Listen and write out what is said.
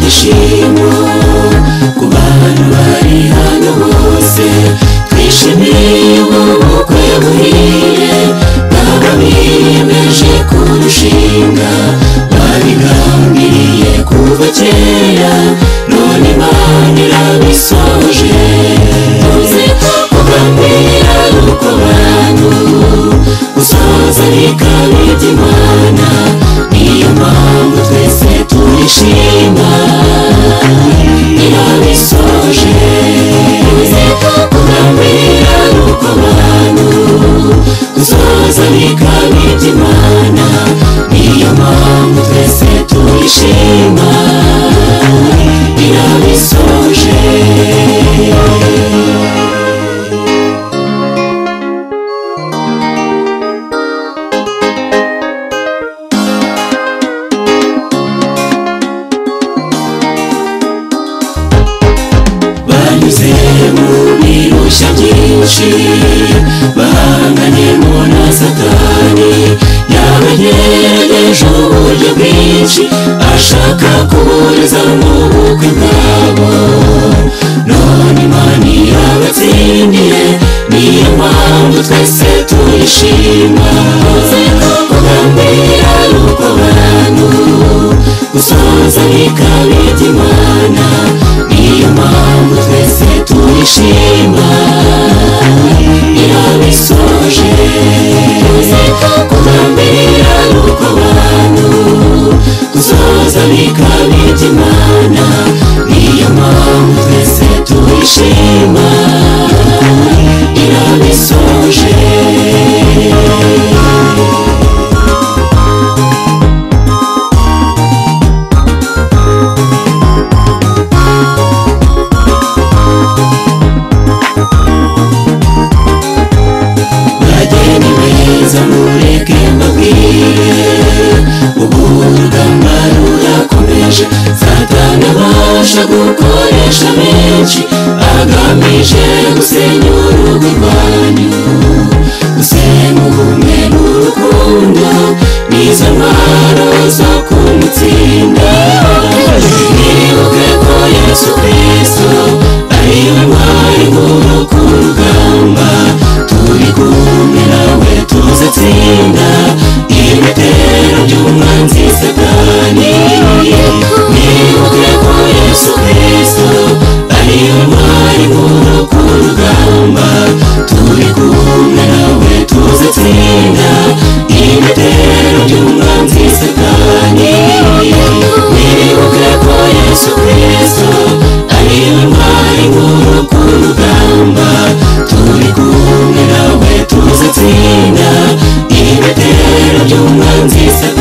ibyishimo ku bantu bari hano bose. Twishimiye ubukwe buhire baba biyemeje kurushinga, babigambiriye kuva kera none Imana irabisoje. Tuzi ko kugambira ari uko abantu gusoza bikaba iby'Imana, niyo mpamvu twese turishima irabisoje. Tuzi ko kugambira ari uko abantu gusoza bikaba iby'Imana, niyo mpamvu twese turishima irabisoje. Banyuze mu birushya byinshi, bahanganyemo na Satani, yabagerageje uburyo bwinshi ashaka kuburiza mu bukwe bwabo, none Imana yabatsindiye, niyo mpamvu twese turishima. Kugambira ari uko abantu gusoza bikaba iby'Imana, niyo mpamvu twese turishima irabisoje. Kugambira ari uko abantu gusoza bikaba iby'Imana, niyo mpamvu twese turishima irabisoje. Bageni beza mureke mbabwire, ubu urugamba rurakomeje. Satani abasha gukoresha menshi agamije gusenya urugo rwanyu. Gusenga ubumwe n'urukundo nizo ntwaro zo kumutsinda. Nibuke ko Yesu Kristo ariyo ntwari nkuru ku rugamba, turi kumwe nawe tuzatsinda ibitero by'umwanzi Satani. Nibuke ko Yesu Kristo ariyo ntwari nkuru ku rugamba, turi kumwe nawe tuzatsinda ibitero by'umwanzi Satani. Nibuke ko Yesu Kristo ariyo ntwari nkuru ku rugamba, turi kumwe nawe tuzatsinda ibitero by'umwanzi Satani.